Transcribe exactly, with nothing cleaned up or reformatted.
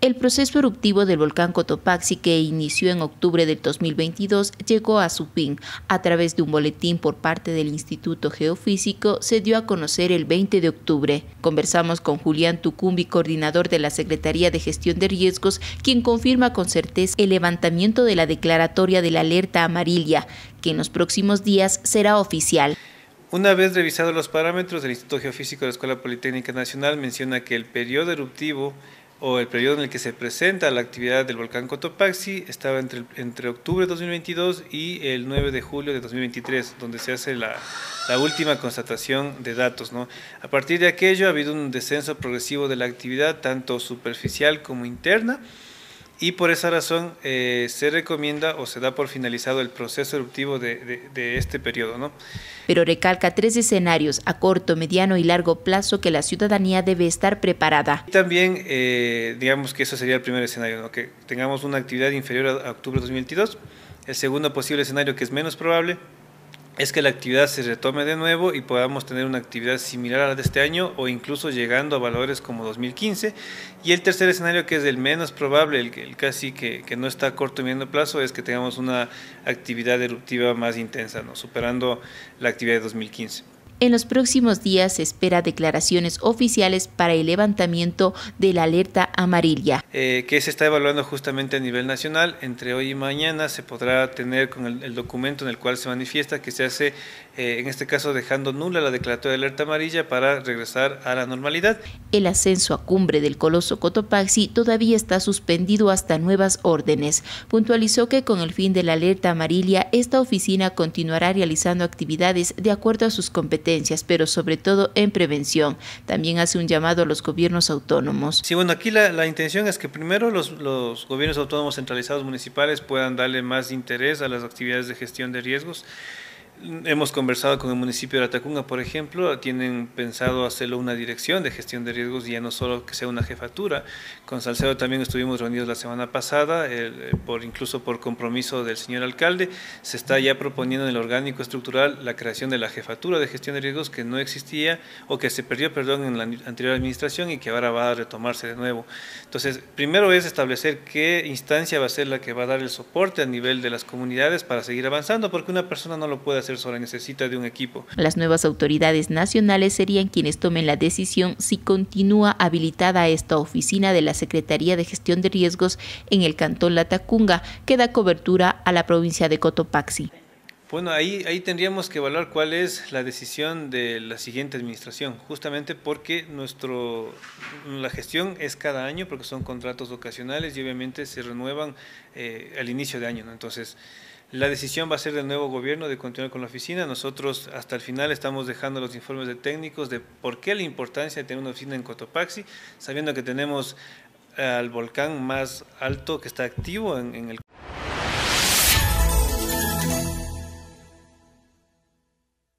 El proceso eruptivo del volcán Cotopaxi, que inició en octubre del dos mil veintidós, llegó a su fin. A través de un boletín por parte del Instituto Geofísico, se dio a conocer el veinte de octubre. Conversamos con Julián Tucumbi, coordinador de la Secretaría de Gestión de Riesgos, quien confirma con certeza el levantamiento de la declaratoria de la alerta amarilla, que en los próximos días será oficial. Una vez revisados los parámetros, el Instituto Geofísico de la Escuela Politécnica Nacional menciona que el periodo eruptivo o el periodo en el que se presenta la actividad del volcán Cotopaxi estaba entre, entre octubre de dos mil veintidós y el nueve de julio de dos mil veintitrés, donde se hace la, la última constatación de datos, ¿no? A partir de aquello ha habido un descenso progresivo de la actividad, tanto superficial como interna, y por esa razón eh, se recomienda o se da por finalizado el proceso eruptivo de, de, de este periodo, ¿no? Pero recalca tres escenarios a corto, mediano y largo plazo que la ciudadanía debe estar preparada. También, eh, digamos que eso sería el primer escenario, ¿no? Que tengamos una actividad inferior a octubre de dos mil veintidós. El segundo posible escenario, que es menos probable, es que la actividad se retome de nuevo y podamos tener una actividad similar a la de este año o incluso llegando a valores como dos mil quince. Y el tercer escenario, que es el menos probable, el, el casi que, que no está a corto y mediano plazo, es que tengamos una actividad eruptiva más intensa, ¿no? Superando la actividad de dos mil quince. En los próximos días se espera declaraciones oficiales para el levantamiento de la alerta amarilla. Eh, que se está evaluando justamente a nivel nacional. Entre hoy y mañana se podrá tener con el, el documento en el cual se manifiesta que se hace, eh, en este caso dejando nula la declaratoria de alerta amarilla para regresar a la normalidad. El ascenso a cumbre del coloso Cotopaxi todavía está suspendido hasta nuevas órdenes. Puntualizó que con el fin de la alerta amarilla, esta oficina continuará realizando actividades de acuerdo a sus competencias, pero sobre todo en prevención. También hace un llamado a los gobiernos autónomos. Sí, bueno, aquí la, la intención es que primero los, los gobiernos autónomos centralizados municipales puedan darle más interés a las actividades de gestión de riesgos. Hemos conversado con el municipio de Latacunga, por ejemplo, tienen pensado hacerlo una dirección de gestión de riesgos y ya no solo que sea una jefatura. Con Salcedo también estuvimos reunidos la semana pasada, el, por, incluso por compromiso del señor alcalde, se está ya proponiendo en el orgánico estructural la creación de la jefatura de gestión de riesgos que no existía o que se perdió, perdón, en la anterior administración y que ahora va a retomarse de nuevo. Entonces, primero es establecer qué instancia va a ser la que va a dar el soporte a nivel de las comunidades para seguir avanzando, porque una persona no lo puede hacer sola, necesita de un equipo. Las nuevas autoridades nacionales serían quienes tomen la decisión si continúa habilitada esta oficina de la Secretaría de Gestión de Riesgos en el cantón Latacunga, que da cobertura a la provincia de Cotopaxi. Bueno, ahí, ahí tendríamos que evaluar cuál es la decisión de la siguiente administración, justamente porque nuestro, la gestión es cada año, porque son contratos ocasionales y obviamente se renuevan eh, al inicio de año, ¿no? Entonces, la decisión va a ser del nuevo gobierno de continuar con la oficina. Nosotros hasta el final estamos dejando los informes de técnicos de por qué la importancia de tener una oficina en Cotopaxi, sabiendo que tenemos al volcán más alto que está activo en, en el